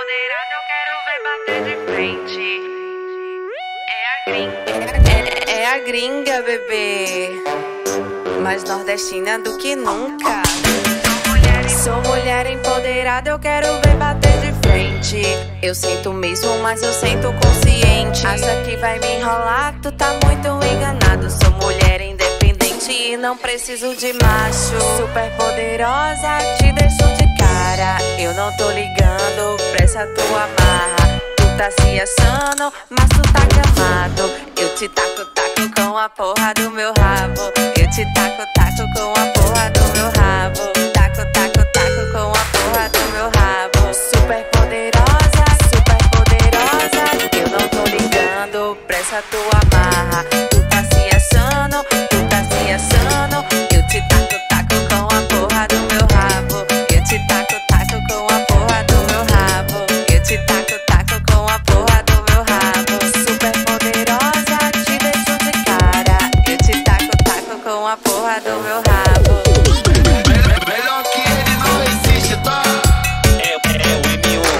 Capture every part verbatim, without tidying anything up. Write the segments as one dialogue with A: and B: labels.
A: empoderada, eu quero ver bater de frente. É a gringa, é, é a gringa, bebê, mais nordestina do que nunca. Sou mulher empoderada, eu quero ver bater de frente. Eu sinto mesmo, mas eu sinto consciente. Acha que vai me enrolar? Tu tá muito enganado. Sou mulher independente e não preciso de macho. Super poderosa, te deixo de cara. Eu não tô ligando pra essa tua marra. Tu tá se achando, mas tu tá gamado. Eu te taco, taco com a porra do meu rabo. Eu te taco, taco com a porra do meu rabo. Taco, taco, taco com a porra do meu rabo. Super poderosa, super poderosa. Eu não tô ligando pra essa tua marra. Tu tá se achando, tu tá se achando. Eu te taco, taco com a porra do meu rabo. Eu te taco, taco com a porra do meu rabo. Eu te taco, taco com a porra do meu rabo. Super poderosa, te deixo de cara. Eu te taco, taco com a porra do meu rabo.
B: Melhor que ele não existe, tá? É, é o M um.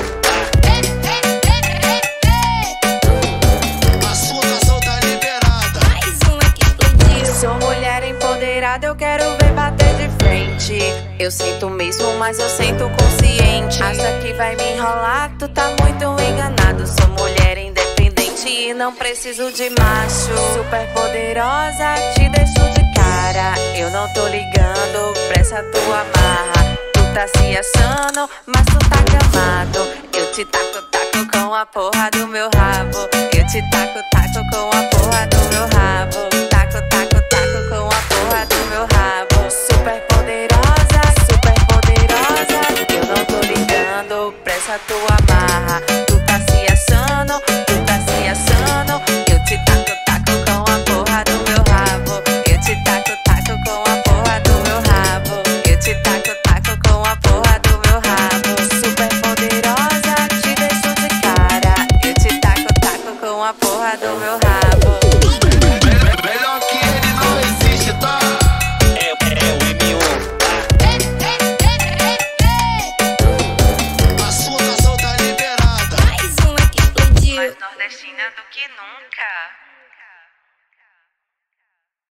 B: A sua canção tá liberada.
A: Mais uma que explodiu. Sou mulher empoderada, eu quero ver bater de frente. Eu sinto mesmo, mas eu sinto consciente. Acha que vai me enrolar? Tu tá muito enganado. Sou mulher independente e não preciso de macho. Super poderosa, te deixo de cara. Eu não tô ligando pra essa tua marra. Tu tá se achando, mas tu tá gamado. Eu te taco, taco com a porra do meu rabo. Eu te taco, taco com a porra do meu rabo. Taco, taco, taco com a porra do meu rabo. Super poderosa, super poderosa. Eu não tô ligando pra essa tua marra. Tu